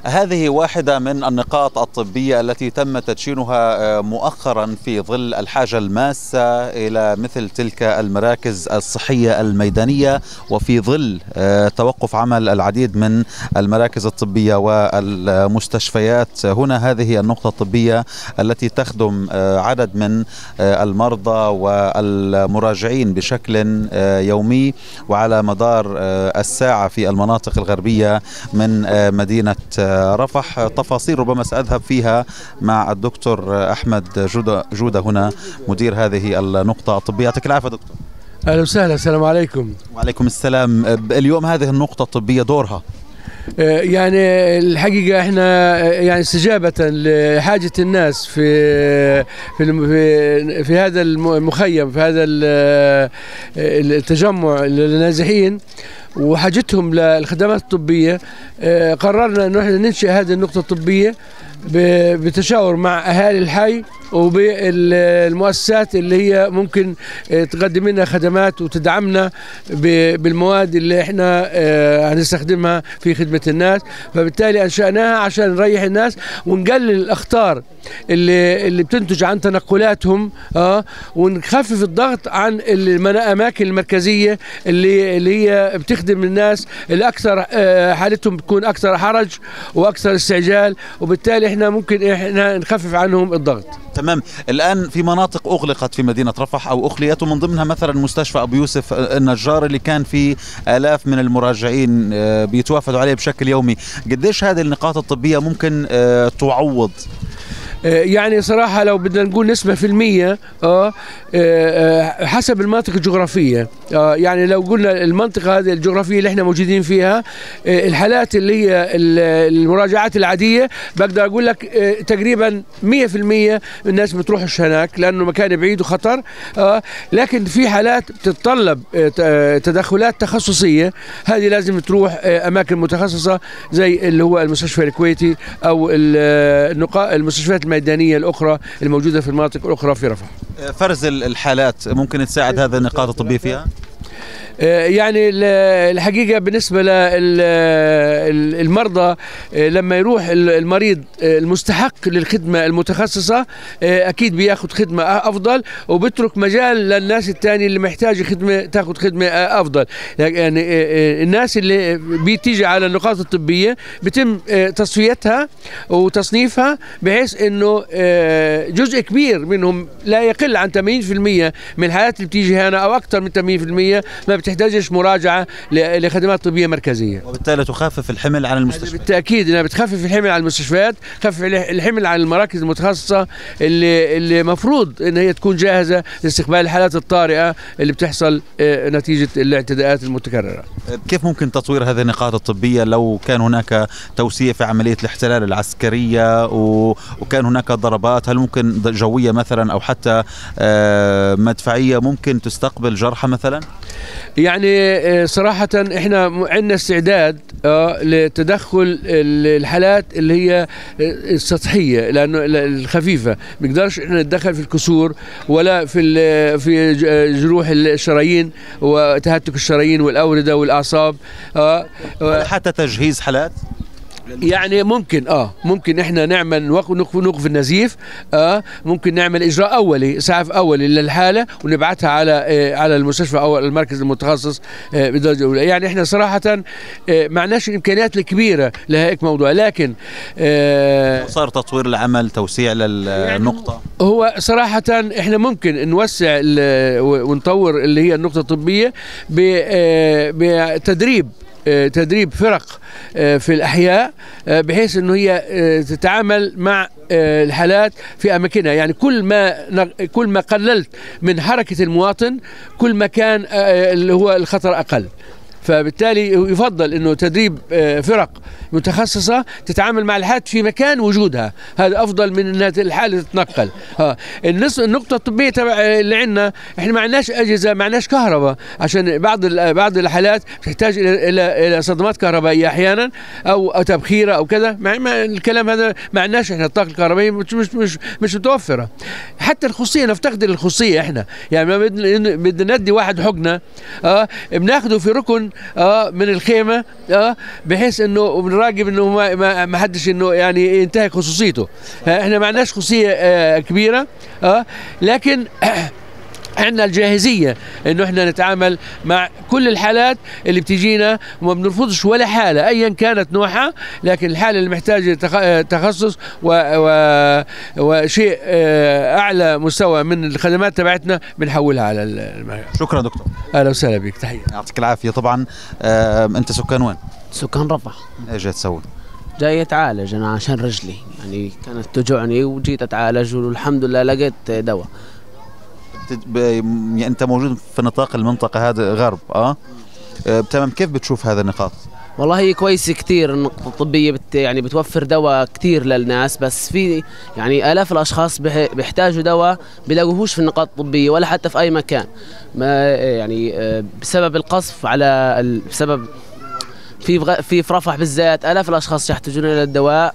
هذه واحدة من النقاط الطبية التي تم تدشينها مؤخرا في ظل الحاجة الماسة إلى مثل تلك المراكز الصحية الميدانية، وفي ظل توقف عمل العديد من المراكز الطبية والمستشفيات. هنا هذه النقطة الطبية التي تخدم عدد من المرضى والمراجعين بشكل يومي وعلى مدار الساعة في المناطق الغربية من مدينة رفح. تفاصيل ربما سأذهب فيها مع الدكتور أحمد جودة هنا مدير هذه النقطة الطبية. يعطيك العافية دكتور. أهلا وسهلا. السلام عليكم. وعليكم السلام. اليوم هذه النقطة الطبية دورها يعني الحقيقة احنا يعني استجابة لحاجة الناس في هذا المخيم، في هذا التجمع للنازحين وحاجتهم للخدمات الطبية، قررنا انه احنا ننشئ هذه النقطة الطبية بتشاور مع اهالي الحي وبالمؤسسات اللي هي ممكن تقدم لنا خدمات وتدعمنا بالمواد اللي احنا هنستخدمها في خدمة الناس. فبالتالي انشأناها عشان نريح الناس ونقلل الاخطار اللي بتنتج عن تنقلاتهم، ونخفف الضغط عن الاماكن المركزية اللي هي بتخدم الناس اللي اكثر حالتهم بتكون اكثر حرج واكثر استعجال، وبالتالي احنا ممكن نخفف عنهم الضغط. تمام. الآن في مناطق أغلقت في مدينة رفح أو أخليت، ومن ضمنها مثلا مستشفى أبو يوسف النجار اللي كان فيه آلاف من المراجعين بيتوافدوا عليه بشكل يومي. قديش هذه النقاط الطبية ممكن تعوض؟ يعني صراحة لو بدنا نقول نسبة في المية حسب المناطق الجغرافية. يعني لو قلنا المنطقة هذه الجغرافية اللي احنا موجودين فيها، الحالات اللي هي المراجعات العادية بقدر أقول لك تقريبا 100% الناس بتروحش هناك لأنه مكان بعيد وخطر. لكن في حالات بتتطلب تدخلات تخصصية، هذه لازم تروح أماكن متخصصة زي اللي هو المستشفى الكويتي أو المستشفيات الميدانية الأخرى الموجودة في المناطق الأخرى في رفح. فرز الحالات ممكن تساعد هذه النقاط الطبية فيها؟ يعني الحقيقة بالنسبة للمرضى، لما يروح المريض المستحق للخدمة المتخصصة أكيد بياخذ خدمة أفضل، وبترك مجال للناس الثانية اللي محتاجة خدمة تاخذ خدمة أفضل. يعني الناس اللي بتيجي على النقاط الطبية بتم تصفيتها وتصنيفها بحيث إنه جزء كبير منهم لا يقل عن 80% من الحالات اللي بتيجي هنا أو أكثر من 80% ما بتحتاجش مراجعة لخدمات طبية مركزية، وبالتالي تخفف الحمل عن المستشفيات. بالتأكيد انها بتخفف الحمل عن المستشفيات، تخفف الحمل عن المراكز المتخصصة اللي مفروض ان هي تكون جاهزة لاستقبال الحالات الطارئة اللي بتحصل نتيجة الاعتداءات المتكررة. كيف ممكن تطوير هذه النقاط الطبية لو كان هناك توسيع في عملية الاحتلال العسكرية وكان هناك ضربات؟ هل ممكن جوية مثلا او حتى مدفعية ممكن تستقبل جرحى مثلا؟ يعني صراحة احنا عندنا استعداد لتدخل الحالات اللي هي السطحية لأنه الخفيفة، ما نقدرش احنا نتدخل في الكسور ولا في جروح الشرايين وتهتك الشرايين والأوردة والأعصاب، حتى تجهيز حالات. يعني ممكن احنا نعمل نوقف النزيف، ممكن نعمل اجراء اولي، اسعاف اولي للحاله ونبعثها على المستشفى او المركز المتخصص بالدرجه الاولى. يعني احنا صراحه ما عندناش الامكانيات الكبيره لهيك موضوع، لكن صار تطوير العمل، توسيع للنقطه. هو صراحه احنا ممكن نوسع ونطور اللي هي النقطه الطبيه بتدريب فرق في الأحياء بحيث أنه هي تتعامل مع الحالات في أماكنها. يعني كل ما قللت من حركة المواطن كل ما كان اللي هو الخطر أقل. فبالتالي يفضل انه تدريب فرق متخصصه تتعامل مع الحالات في مكان وجودها، هذا افضل من ان الحاله تتنقل. النقطه الطبيه تبع اللي عندنا احنا ما عندناش اجهزه، ما عندناش كهرباء، عشان بعض الحالات بتحتاج الى صدمات كهربائيه احيانا او تبخيره او كذا. الكلام هذا ما عندناش احنا، الطاقه الكهربائيه مش متوفره. حتى الخصيه نفتقد الخصيه احنا، يعني بدنا ندي واحد حقنه بناخده في ركن من الخيمه بحيث انه بنراقب انه ما حدش انه يعني ينتهك خصوصيته. احنا ما عندناش خصوصيه كبيره لكن عندنا الجاهزيه انه احنا نتعامل مع كل الحالات اللي بتجينا وما بنرفضش ولا حاله ايا كانت نوعها، لكن الحاله اللي محتاجه تخصص وشيء اعلى مستوى من الخدمات تبعتنا بنحولها على شكرا دكتور. اهلا وسهلا بك، تحيه. يعطيك العافيه. طبعا انت سكان وين؟ سكان رفح. ايش جاي تسوي؟ جاي اتعالج انا عشان رجلي يعني كانت توجعني وجيت اتعالج والحمد لله لقيت دواء. يعني انت موجود في نطاق المنطقه هذه غرب تمام. كيف بتشوف هذا النقاط؟ والله هي كويسه كثير النقطه الطبيه يعني بتوفر دواء كثير للناس، بس في يعني الاف الاشخاص بيحتاجوا دواء بيلاقوهوش في النقاط الطبيه ولا حتى في اي مكان، ما يعني بسبب القصف على بسبب في رفح بالذات الاف الاشخاص يحتاجون الى الدواء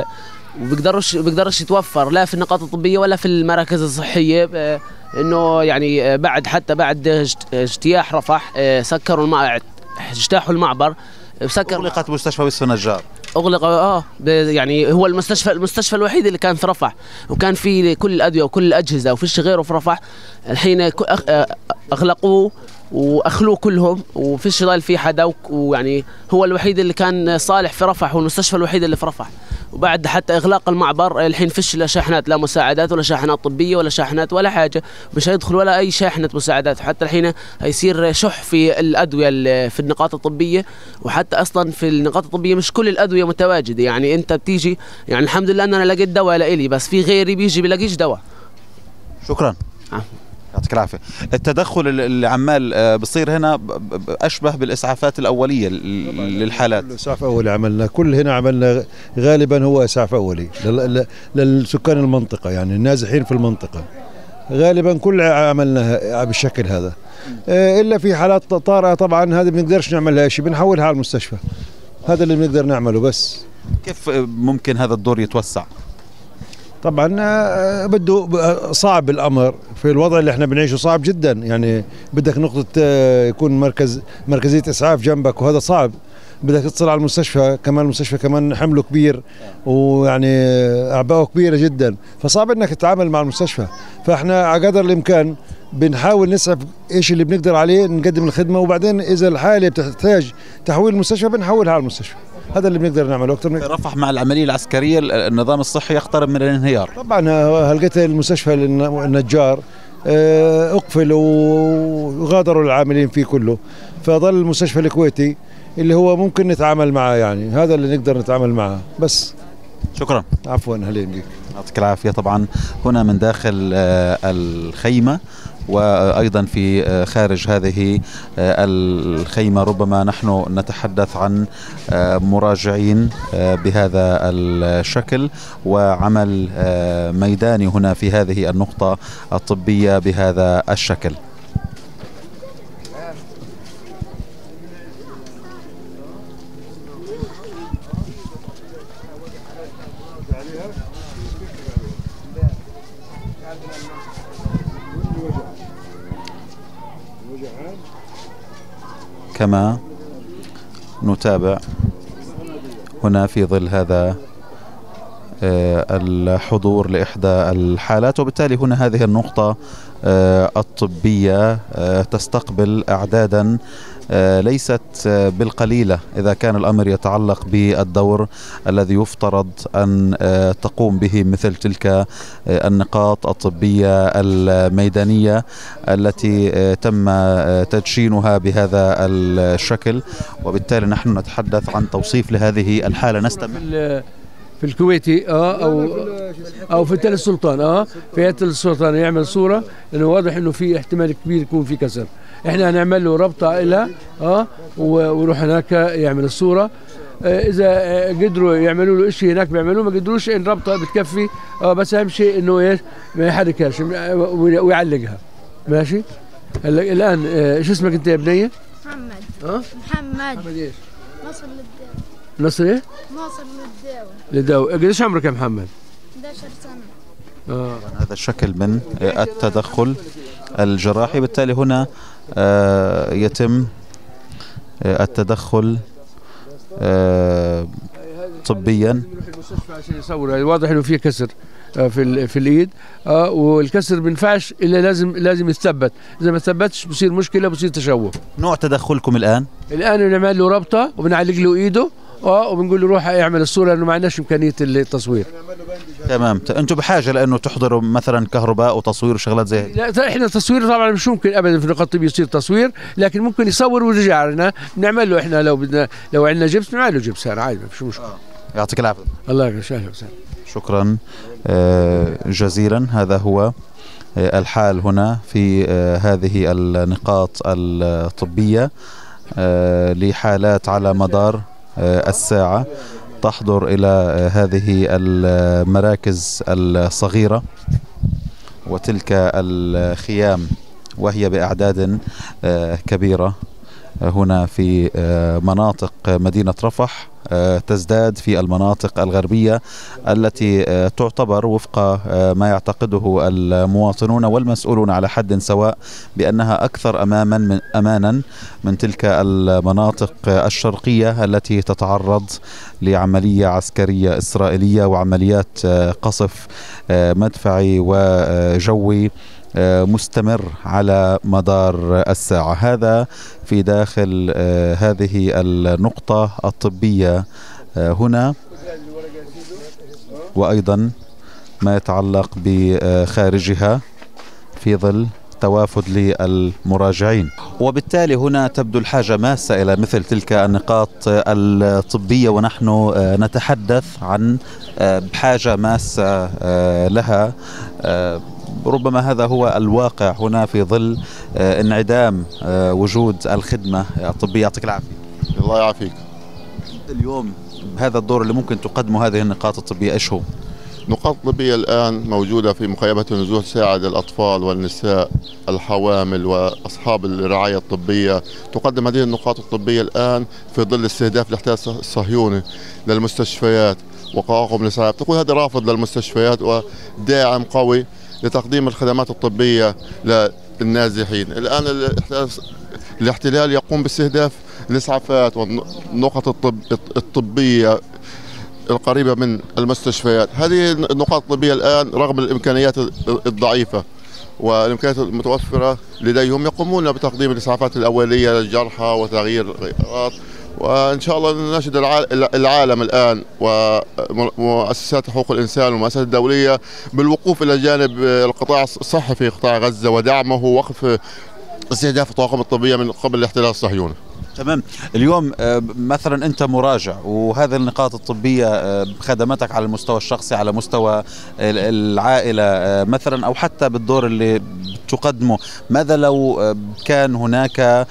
وبيقدرش يتوفر لا في النقاط الطبيه ولا في المراكز الصحيه. انه يعني حتى بعد اجتياح رفح سكروا اجتاحوا المعبر، اغلقت مستشفى وسط النجار، اغلق يعني هو المستشفى الوحيد اللي كان في رفح وكان فيه كل الادويه وكل الاجهزه وفيش غيره في رفح. الحين اغلقوه واخلوه كلهم وفيش ضايل فيه حدا، ويعني هو الوحيد اللي كان صالح في رفح والمستشفى الوحيد اللي في رفح. وبعد حتى اغلاق المعبر الحين فيش لا شاحنات، لا مساعدات ولا شاحنات طبيه ولا شاحنات ولا حاجه، مش هيدخل ولا اي شاحنه مساعدات. حتى الحين هيصير شح في الادويه في النقاط الطبيه، وحتى اصلا في النقاط الطبيه مش كل الادويه متواجده. يعني انت بتيجي يعني الحمد لله ان انا لقيت دواء لإلي، بس في غيري بيجي بيلاقيش دواء. شكرا. يعطيك العافيه. التدخل اللي عمال بصير هنا اشبه بالاسعافات الاوليه للحالات. اسعاف اولي عملنا، كل هنا عملنا غالبا هو اسعاف اولي للسكان المنطقه، يعني النازحين في المنطقه غالبا كل عملنا بالشكل هذا، الا في حالات طارئه طبعا هذه ما بنقدرش نعملها شيء، بنحولها على المستشفى. هذا اللي بنقدر نعمله. بس كيف ممكن هذا الدور يتوسع؟ طبعا بده صعب الامر في الوضع اللي احنا بنعيشه، صعب جدا. يعني بدك نقطه يكون مركزيه اسعاف جنبك، وهذا صعب. بدك تتصل على المستشفى كمان، المستشفى كمان حمله كبير ويعني اعباءه كبيره جدا، فصعب انك تتعامل مع المستشفى. فاحنا على قدر الامكان بنحاول نسعى ايش اللي بنقدر عليه نقدم الخدمه، وبعدين اذا الحاله بتحتاج تحويل المستشفى بنحولها على المستشفى. هذا اللي بنقدر نعمله اكثر من رفح. مع العمليه العسكريه النظام الصحي يقترب من الانهيار طبعا. هلقيت المستشفى النجار اقفل وغادروا العاملين فيه كله، فظل المستشفى الكويتي اللي هو ممكن نتعامل معه. يعني هذا اللي نقدر نتعامل معه بس. شكرا. عفوا، اهلين بك. يعطيك العافيه. طبعا هنا من داخل الخيمه وأيضا في خارج هذه الخيمة ربما نحن نتحدث عن مراجعين بهذا الشكل وعمل ميداني هنا في هذه النقطة الطبية بهذا الشكل. كما نتابع هنا في ظل هذا الحضور لإحدى الحالات، وبالتالي هنا هذه النقطة الطبية تستقبل أعدادا ليست بالقليلة إذا كان الأمر يتعلق بالدور الذي يفترض أن تقوم به مثل تلك النقاط الطبية الميدانية التي تم تدشينها بهذا الشكل. وبالتالي نحن نتحدث عن توصيف لهذه الحالة. نستمع في الكويتي او في تل السلطان في تل السلطان يعمل صوره لانه واضح انه في احتمال كبير يكون في كسر. احنا هنعمل له ربطه لها ويروح هناك يعمل الصوره. اذا قدروا يعملوا له شيء هناك بيعملوه، ما قدروش ان ربطه بتكفي. بس اهم شيء انه ايش ما يحركهاش ويعلقها. ماشي. الان شو اسمك انت يا بنيه؟ محمد. محمد ايش؟ ناصر للداوي. ناصر ايه؟ ناصر للداوي. قديش عمرك يا محمد؟ 11 سنة. هذا الشكل من التدخل الجراحي. بالتالي هنا يتم التدخل طبيا. المستشفى عشان يصور، واضح انه في كسر في الايد، والكسر ما بينفعش الا لازم يتثبت، اذا ما ثبتش بصير مشكله، بصير تشوه. نوع تدخلكم الان بنعمل له ربطه وبنعلق له ايده وبنقول له روح اعمل الصوره، لانه ما عندناش امكانيه التصوير. تمام. انتم بحاجه لانه تحضروا مثلا كهرباء وتصوير وشغلات زي هيك؟ لا، احنا تصوير طبعا مش ممكن ابدا في النقاط الطبيه يصير تصوير، لكن ممكن يصور ويرجع لنا، بنعمل له احنا لو عندنا جبس بنعمل له جبس، عادي ما فيش مشكله. يعطيك العافيه. الله يسعدك. شكرا جزيلا. هذا هو الحال هنا في هذه النقاط الطبية لحالات على مدار الساعة تحضر إلى هذه المراكز الصغيرة وتلك الخيام، وهي بأعداد كبيرة هنا في مناطق مدينة رفح، تزداد في المناطق الغربية التي تعتبر وفق ما يعتقده المواطنون والمسؤولون على حد سواء بأنها أكثر أمانا من تلك المناطق الشرقية التي تتعرض لعملية عسكرية إسرائيلية وعمليات قصف مدفعي وجوي مستمر على مدار الساعة. هذا في داخل هذه النقطة الطبية هنا، وأيضا ما يتعلق بخارجها في ظل توافد للمراجعين. وبالتالي هنا تبدو الحاجة ماسة إلى مثل تلك النقاط الطبية، ونحن نتحدث عن بحاجة ماسة لها. ربما هذا هو الواقع هنا في ظل انعدام وجود الخدمة الطبية. يعطيك العافية. الله يعافيك. اليوم هذا الدور اللي ممكن تقدمه هذه النقاط الطبية إيش هو؟ نقاط طبية الآن موجودة في مخيمات النزوح تساعد الأطفال والنساء الحوامل وأصحاب الرعاية الطبية. تقدم هذه النقاط الطبية الآن في ظل استهداف الاحتلال الصهيوني للمستشفيات وقواعد الإسعاف. تكون هذا رافض للمستشفيات وداعم قوي لتقديم الخدمات الطبية للنازحين. الآن الاحتلال يقوم باستهداف الإسعافات والنقط الطبية القريبة من المستشفيات. هذه النقاط الطبية الآن رغم الإمكانيات الضعيفة والإمكانيات المتوفرة لديهم يقومون بتقديم الإسعافات الأولية للجرحى وتغيير الغيارات. وإن شاء الله نشهد العالم الآن ومؤسسات حقوق الإنسان والمؤسسات الدولية بالوقوف إلى جانب القطاع الصحي في قطاع غزة ودعمه ووقف استهداف الطواقم الطبية من قبل الاحتلال الصهيوني. تمام. اليوم مثلا أنت مراجع، وهذه النقاط الطبية خدمتك على المستوى الشخصي، على مستوى العائلة مثلا، أو حتى بالدور اللي تقدمه، ماذا لو كان هناك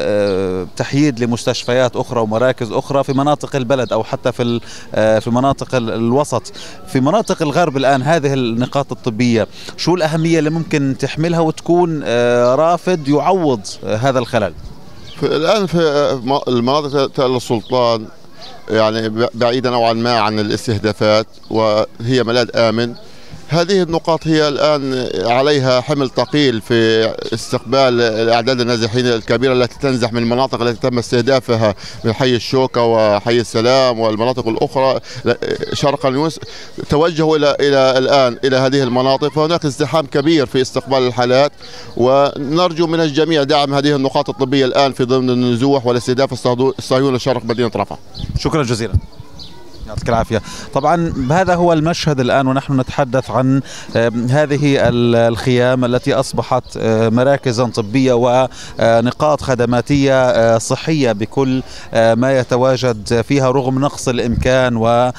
تحييد لمستشفيات أخرى ومراكز أخرى في مناطق البلد أو حتى في مناطق الوسط، في مناطق الغرب الآن؟ هذه النقاط الطبية شو الأهمية اللي ممكن تحملها وتكون رافد يعوض هذا الخلل؟ الآن في المناطق تل السلطان يعني بعيدة نوعا ما عن الاستهدافات وهي ملاذ آمن. هذه النقاط هي الآن عليها حمل ثقيل في استقبال الأعداد النازحين الكبيرة التي تنزح من المناطق التي تم استهدافها من حي الشوكة وحي السلام والمناطق الأخرى شرقا يونس، توجهوا إلى الآن إلى هذه المناطق، فهناك ازدحام كبير في استقبال الحالات، ونرجو من الجميع دعم هذه النقاط الطبية الآن في ضمن النزوح والاستهداف الصهيوني لشرق مدينة رفح. شكرا جزيلا. يعطيك العافية. طبعا هذا هو المشهد الآن ونحن نتحدث عن هذه الخيام التي أصبحت مراكزا طبية ونقاط خدماتية صحية بكل ما يتواجد فيها، رغم نقص الإمكان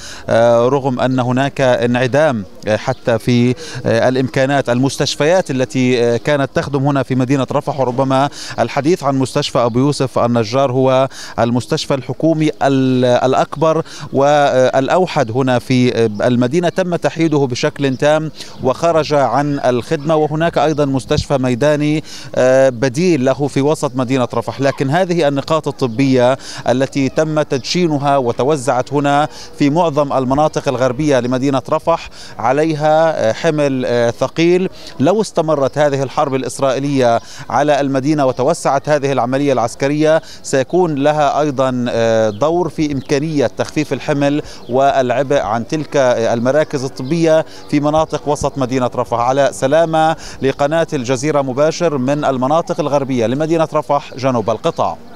ورغم أن هناك انعدام حتى في الإمكانات. المستشفيات التي كانت تخدم هنا في مدينة رفح، وربما الحديث عن مستشفى أبو يوسف النجار هو المستشفى الحكومي الأكبر والأوحد هنا في المدينة، تم تحييده بشكل تام وخرج عن الخدمة، وهناك أيضا مستشفى ميداني بديل له في وسط مدينة رفح. لكن هذه النقاط الطبية التي تم تدشينها وتوزعت هنا في معظم المناطق الغربية لمدينة رفح عليها حمل ثقيل. لو استمرت هذه الحرب الإسرائيلية على المدينة وتوسعت هذه العملية العسكرية سيكون لها أيضا دور في إمكانية تخفيف الحمل والعبء عن تلك المراكز الطبية في مناطق وسط مدينة رفح. على سلامة لقناة الجزيرة مباشر من المناطق الغربية لمدينة رفح جنوب القطاع.